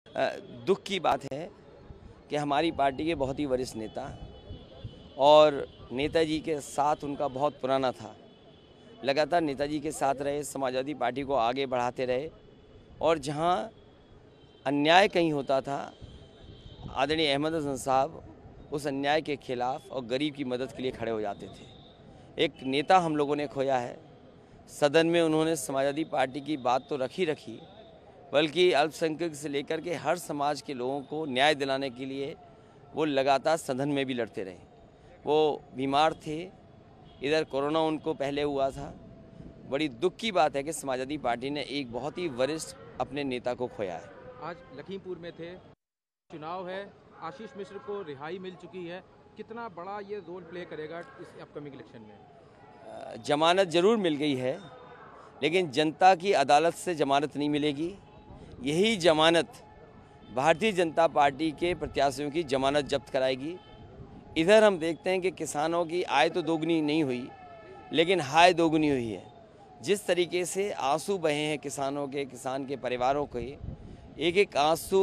दुख की बात है कि हमारी पार्टी के बहुत ही वरिष्ठ नेता और नेताजी के साथ उनका बहुत पुराना था, लगातार नेताजी के साथ रहे, समाजवादी पार्टी को आगे बढ़ाते रहे और जहां अन्याय कहीं होता था आदरणीय अहमद हसन साहब उस अन्याय के खिलाफ और गरीब की मदद के लिए खड़े हो जाते थे। एक नेता हम लोगों ने खोया है। सदन में उन्होंने समाजवादी पार्टी की बात तो रखी, बल्कि अल्पसंख्यक से लेकर के हर समाज के लोगों को न्याय दिलाने के लिए वो लगातार सदन में भी लड़ते रहे। वो बीमार थे, इधर कोरोना उनको पहले हुआ था। बड़ी दुख की बात है कि समाजवादी पार्टी ने एक बहुत ही वरिष्ठ अपने नेता को खोया है। आज लखीमपुर में थे, चुनाव है, आशीष मिश्र को रिहाई मिल चुकी है, कितना बड़ा ये रोल प्ले करेगा इस अपकमिंग इलेक्शन में? जमानत जरूर मिल गई है, लेकिन जनता की अदालत से जमानत नहीं मिलेगी। यही जमानत भारतीय जनता पार्टी के प्रत्याशियों की जमानत जब्त कराएगी। इधर हम देखते हैं कि किसानों की आय तो दोगुनी नहीं हुई, लेकिन हाय दोगुनी हुई है। जिस तरीके से आंसू बहे हैं किसानों के, किसान के परिवारों के, एक एक आंसू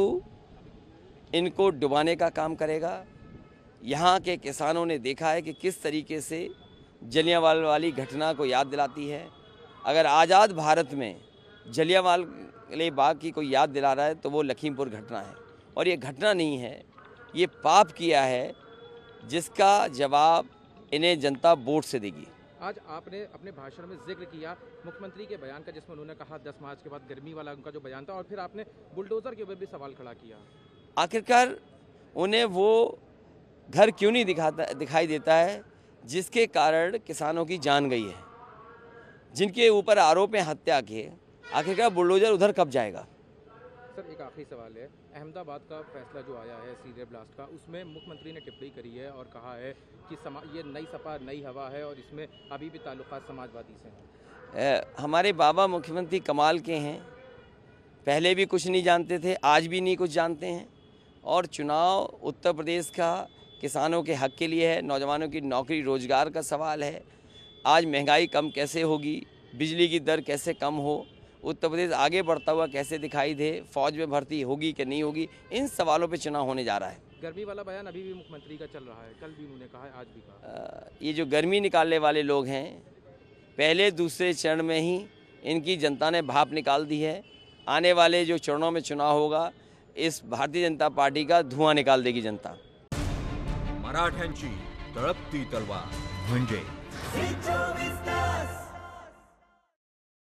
इनको डुबाने का काम करेगा। यहाँ के किसानों ने देखा है कि किस तरीके से जलियांवाला वाली घटना को याद दिलाती है। अगर आज़ाद भारत में जलियांवाला बाग की कोई याद दिला रहा है तो वो लखीमपुर घटना है, और ये घटना नहीं है, ये पाप किया है जिसका जवाब इन्हें जनता वोट से देगी। आज आपने अपने भाषण में जिक्र किया मुख्यमंत्री के बयान का, जिसमें उन्होंने कहा 10 मार्च के बाद गर्मी वाला उनका जो बयान था, और फिर आपने बुलडोजर के ऊपर भी सवाल खड़ा किया। आखिरकार उन्हें वो घर क्यों नहीं दिखाई देता है जिसके कारण किसानों की जान गई है, जिनके ऊपर आरोप है हत्या के। आखिरकार बुलडोजर उधर कब जाएगा? सर, एक आखिरी सवाल है, अहमदाबाद का फैसला जो आया है सीरियर ब्लास्ट का, उसमें मुख्यमंत्री ने टिप्पणी करी है और कहा है कि ये नई सपा नई हवा है और इसमें अभी भी ताल्लुकात समाजवादी से हैं। हमारे बाबा मुख्यमंत्री कमाल के हैं, पहले भी कुछ नहीं जानते थे, आज भी नहीं कुछ जानते हैं। और चुनाव उत्तर प्रदेश का किसानों के हक के लिए है, नौजवानों की नौकरी रोजगार का सवाल है। आज महंगाई कम कैसे होगी, बिजली की दर कैसे कम हो, उत्तर प्रदेश आगे बढ़ता हुआ कैसे दिखाई दे, फौज में भर्ती होगी कि नहीं होगी, इन सवालों पे चुनाव होने जा रहा है। गर्मी वाला बयान अभी भी मुख्यमंत्री का चल रहा है, कल भी उन्होंने कहा है, आज भी कहा। ये जो गर्मी निकालने वाले लोग हैं, पहले दूसरे चरण में ही इनकी जनता ने भाप निकाल दी है। आने वाले जो चरणों में चुनाव होगा, इस भारतीय जनता पार्टी का धुआं निकाल देगी जनता। मराठ्यांची तळपती तलवार म्हणजे